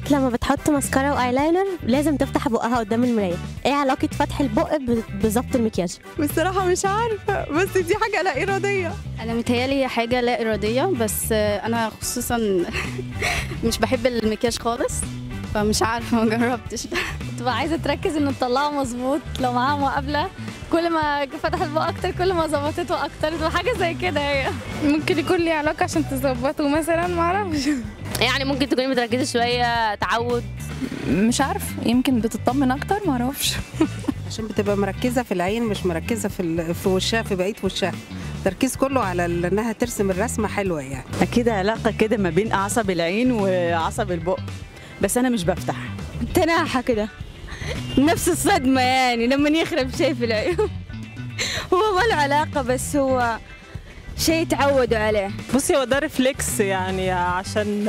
لما بتحط ماسكارا وايلاينر لازم تفتح بقها قدام المرايه، ايه علاقه فتح البق بظبط المكياج؟ بصراحة مش عارفة، بس دي حاجة لا إرادية. انا متهيالي هي حاجه لا اراديه، بس انا خصوصا مش بحب المكياج خالص، فمش عارفه ما جربتش. تبقى عايزه تركز انه تطلعه مظبوط، لو معاها مقابله كل ما فتحت البق اكتر كل ما ظبطته اكتر، تبقى حاجه زي كده. هي ممكن يكون لي علاقة عشان تظبطه مثلا، معرفش. يعني ممكن تكوني متركزة شوية، تعود. مش عارف، يمكن بتطمن اكتر، معرفش. عشان بتبقى مركزة في العين، مش مركزة في وشها، في بقية وشها. التركيز كله على انها ترسم الرسمة حلوة يعني. أكيد علاقة كده ما بين عصب العين وعصب البق، بس أنا مش بفتح. تناحة كده، نفس الصدمة يعني لما يخرب شيء في العيون. هو ما له علاقة، بس هو شيء تعودوا عليه. بصي هو ده ريفلكس يعني، عشان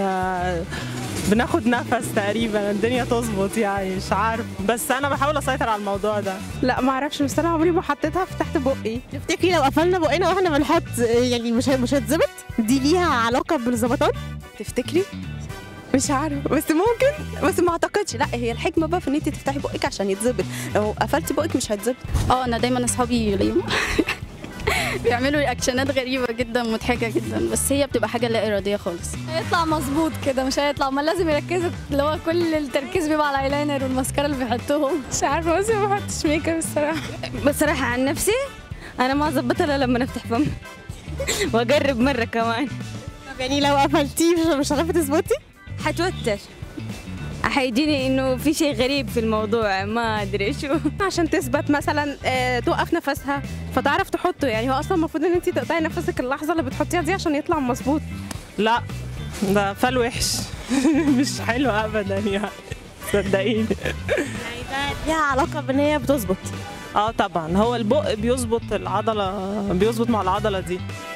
بناخد نفس تقريبا الدنيا تظبط يعني، مش عارف، بس انا بحاول اسيطر على الموضوع ده. لا معرفش، بس أنا عمري ما حطيتها في تحت بقي. تفتكري لو قفلنا بقنا واحنا بنحط يعني مش هتظبط؟ دي ليها علاقه بالظبطان؟ تفتكري؟ مش عارفة، بس ممكن، بس ما اعتقدش. لا، هي الحكمة بقى في ان انت تفتحي بقك عشان يتظبط، لو قفلتي بقك مش هيتظبط. انا دايما اصحابي بيعملوا رياكشنات غريبه جدا مضحكه جدا، بس هي بتبقى حاجه لا اراديه خالص. هيطلع مظبوط كده، مش هيطلع، ما لازم يركزوا، اللي هو كل التركيز بيبقى على الايلاينر والماسكارا اللي بيحطوهم. مش عارفة، بس ما بحطش ميك اب الصراحة. بصراحة عن نفسي أنا ما ظبطها إلا لما أفتح فمي وأقرب مرة كمان. طب يعني لو قفلتيه مش هتعرفي تظبطي؟ حتوتر، حيجيني إنه في شيء غريب في الموضوع، ما أدري شو. عشان تثبت مثلا، توقف نفسها فتعرف تحطه. يعني هو اصلا المفروض ان انت تقطعي نفسك اللحظة اللي بتحطيها دي عشان يطلع مظبوط. لا ده فال وحش. مش حلو ابدا يعني، صدقيني. يعني ده ليها علاقه بان هي بتظبط؟ اه طبعا، هو البق بيظبط العضله، بيظبط مع العضله دي.